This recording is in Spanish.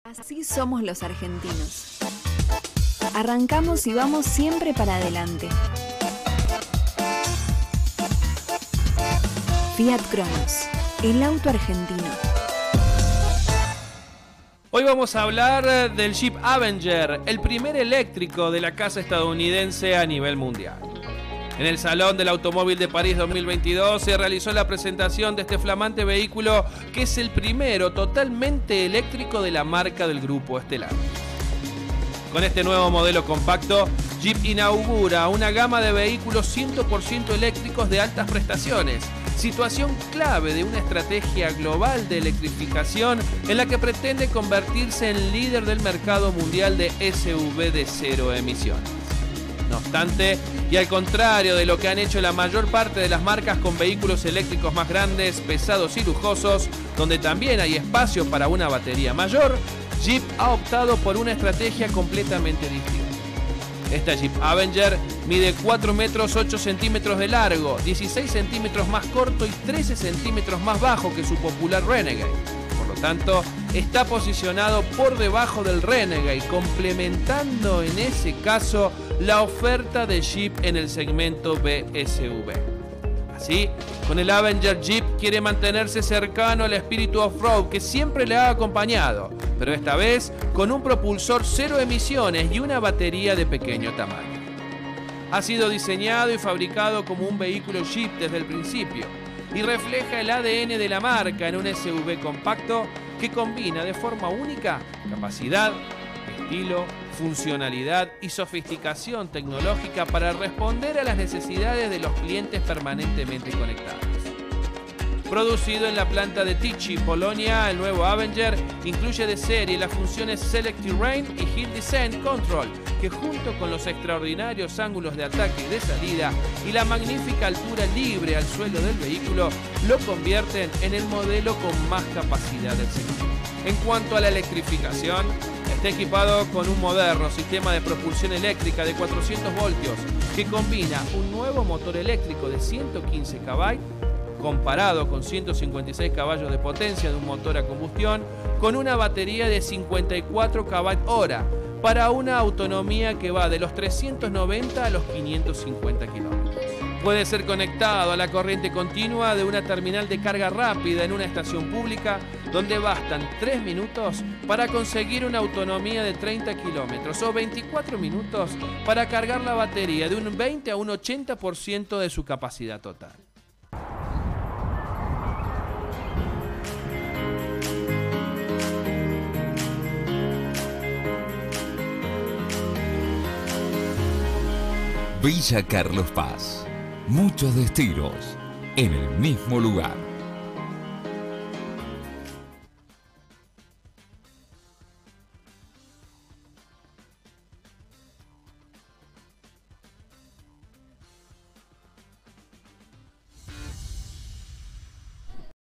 Así somos los argentinos. Arrancamos y vamos siempre para adelante. Fiat Cronos, el auto argentino. Hoy vamos a hablar del Jeep Avenger, el primer eléctrico de la casa estadounidense a nivel mundial. En el Salón del Automóvil de París 2022 se realizó la presentación de este flamante vehículo, que es el primero totalmente eléctrico de la marca del grupo Stellantis. Con este nuevo modelo compacto, Jeep inaugura una gama de vehículos 100% eléctricos de altas prestaciones, situación clave de una estrategia global de electrificación en la que pretende convertirse en líder del mercado mundial de SUV de cero emisiones. No obstante, y al contrario de lo que han hecho la mayor parte de las marcas con vehículos eléctricos más grandes, pesados y lujosos, donde también hay espacio para una batería mayor, Jeep ha optado por una estrategia completamente distinta. Esta Jeep Avenger mide 4 metros 8 centímetros de largo, 16 centímetros más corto y 13 centímetros más bajo que su popular Renegade. Por lo tanto, está posicionado por debajo del Renegade, complementando en ese caso la oferta de Jeep en el segmento BSV. Así, con el Avenger, Jeep quiere mantenerse cercano al espíritu off-road que siempre le ha acompañado, pero esta vez con un propulsor cero emisiones y una batería de pequeño tamaño. Ha sido diseñado y fabricado como un vehículo Jeep desde el principio y refleja el ADN de la marca en un SUV compacto que combina de forma única capacidad, estilo, funcionalidad y sofisticación tecnológica para responder a las necesidades de los clientes permanentemente conectados. Producido en la planta de Tychy, Polonia, el nuevo Avenger incluye de serie las funciones Select Terrain y Hill Descent Control, que junto con los extraordinarios ángulos de ataque y de salida y la magnífica altura libre al suelo del vehículo, lo convierten en el modelo con más capacidad del segmento. En cuanto a la electrificación, está equipado con un moderno sistema de propulsión eléctrica de 400 voltios que combina un nuevo motor eléctrico de 115 caballos comparado con 156 caballos de potencia de un motor a combustión, con una batería de 54 caballos-hora para una autonomía que va de los 390 a los 550 kilómetros. Puede ser conectado a la corriente continua de una terminal de carga rápida en una estación pública, donde bastan 3 minutos para conseguir una autonomía de 30 kilómetros o 24 minutos para cargar la batería de un 20 a un 80% de su capacidad total. Villa Carlos Paz. Muchos destinos en el mismo lugar.